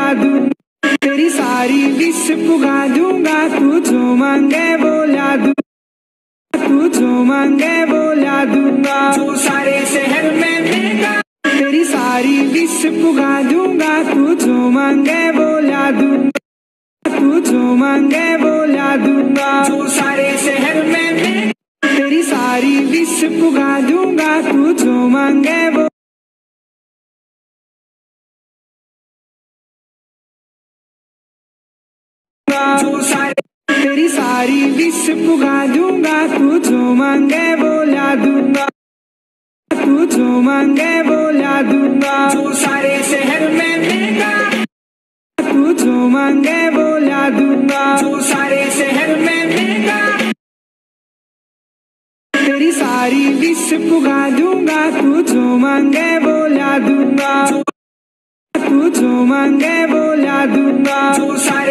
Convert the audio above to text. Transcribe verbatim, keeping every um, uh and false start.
दूंगा, तेरी सारी विश पुगा दूंगा, तू जो मांगे वो ला दूंगा, तू जो मांगे वो ला दूंगा, जो सारे शहर में महंगा, तेरी सारी विश पुगा दूंगा, तू जो मांगे वो ला दूंगा, तू जो मांगे वो ला दूंगा, जो सारे शहर में महंगा, तेरी सारी विश पुगा दूंगा, तू जो मांगे वो, जो सारे, तेरी सारी विश पुगा दूंगा, तू जो मांगे वो ला दूंगा, तू जो मांगे वो ला दूंगा, जो सारे शहर में महंगा, तू जो मांगे वो ला दूंगा, जो सारे शहर में महंगा, तेरी सारी विश पुगा दूंगा, तू जो मांगे वो ला दूंगा, तू जो मांगे वो ला दूंगा, जो सारे